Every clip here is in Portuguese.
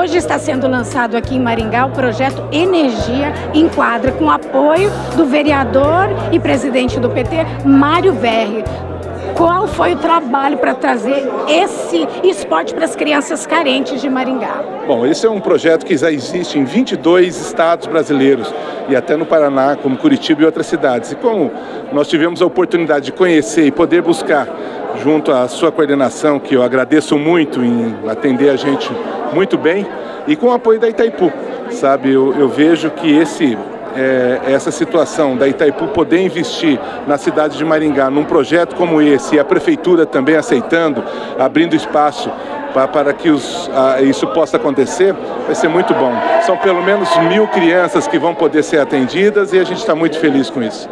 Hoje está sendo lançado aqui em Maringá o projeto Energia em Quadra, com apoio do vereador e presidente do PT, Mário Verri. Qual foi o trabalho para trazer esse esporte para as crianças carentes de Maringá? Bom, esse é um projeto que já existe em 22 estados brasileiros e até no Paraná, como Curitiba e outras cidades. E como nós tivemos a oportunidade de conhecer e poder buscar, junto à sua coordenação, que eu agradeço muito em atender a gente muito bem, e com o apoio da Itaipu, sabe? Eu vejo que essa situação da Itaipu poder investir na cidade de Maringá num projeto como esse, e a prefeitura também aceitando, abrindo espaço para que isso possa acontecer, vai ser muito bom. São pelo menos 1000 crianças que vão poder ser atendidas e a gente está muito feliz com isso.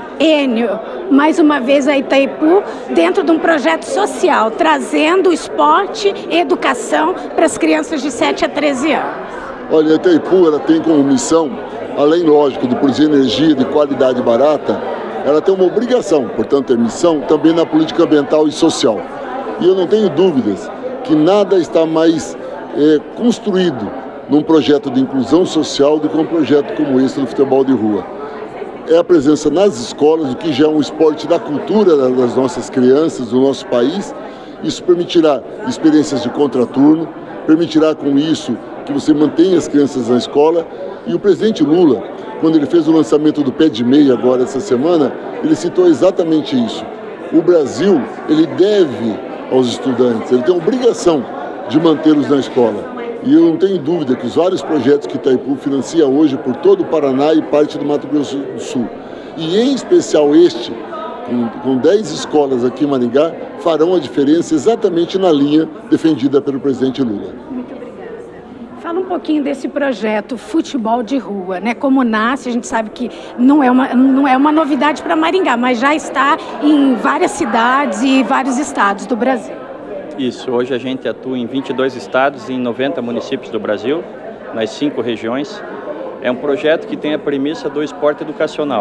Enio, mais uma vez a Itaipu dentro de um projeto social, trazendo esporte e educação para as crianças de 7 a 13 anos. Olha, a Itaipu ela tem como missão, além, lógico, de produzir energia de qualidade barata, ela tem uma obrigação, portanto, é missão também na política ambiental e social. E eu não tenho dúvidas que nada está mais construído num projeto de inclusão social do que um projeto como esse do futebol de rua. É a presença nas escolas, o que já é um esporte da cultura das nossas crianças, do nosso país. Isso permitirá experiências de contraturno, permitirá com isso que você mantenha as crianças na escola. E o presidente Lula, quando ele fez o lançamento do Pé de Meia agora essa semana, ele citou exatamente isso. O Brasil, ele deve aos estudantes, ele tem a obrigação de mantê-los na escola. E eu não tenho dúvida que os vários projetos que Itaipu financia hoje por todo o Paraná e parte do Mato Grosso do Sul, e em especial este, com 10 escolas aqui em Maringá, farão a diferença exatamente na linha defendida pelo presidente Lula. Muito obrigada. Fala um pouquinho desse projeto Futebol de Rua, né? Como nasce, a gente sabe que não é uma novidade para Maringá, mas já está em várias cidades e vários estados do Brasil. Isso, hoje a gente atua em 22 estados e em 90 municípios do Brasil, nas 5 regiões. É um projeto que tem a premissa do esporte educacional.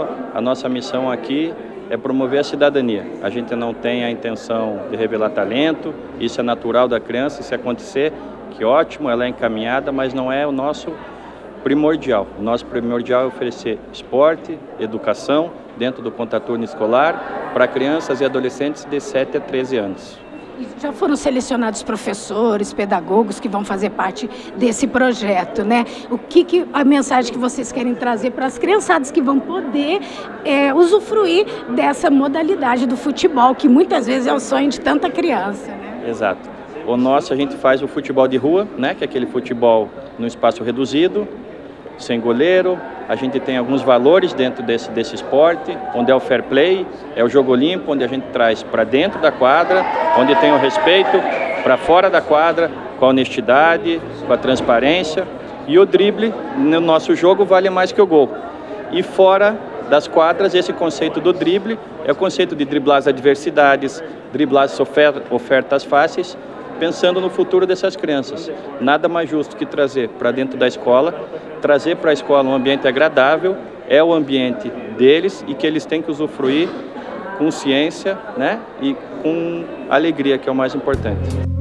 A nossa missão aqui é promover a cidadania. A gente não tem a intenção de revelar talento, isso é natural da criança, se acontecer, que ótimo, ela é encaminhada, mas não é o nosso primordial. O nosso primordial é oferecer esporte, educação, dentro do contraturno escolar, para crianças e adolescentes de 7 a 13 anos. Já foram selecionados professores, pedagogos que vão fazer parte desse projeto, né? A mensagem que vocês querem trazer para as criançadas que vão poder usufruir dessa modalidade do futebol, que muitas vezes é o sonho de tanta criança, né? Exato. O nosso, a gente faz o futebol de rua, né? Que é aquele futebol no espaço reduzido, sem goleiro. A gente tem alguns valores dentro desse esporte, onde é o fair play, é o jogo limpo, onde a gente traz para dentro da quadra, onde tem o respeito, para fora da quadra, com a honestidade, com a transparência. E o drible, no nosso jogo, vale mais que o gol. E fora das quadras, esse conceito do drible é o conceito de driblar as adversidades, driblar as ofertas fáceis, pensando no futuro dessas crianças. Nada mais justo que trazer para dentro da escola, trazer para a escola um ambiente agradável, é o ambiente deles e que eles têm que usufruir com ciência, né? E com alegria, que é o mais importante.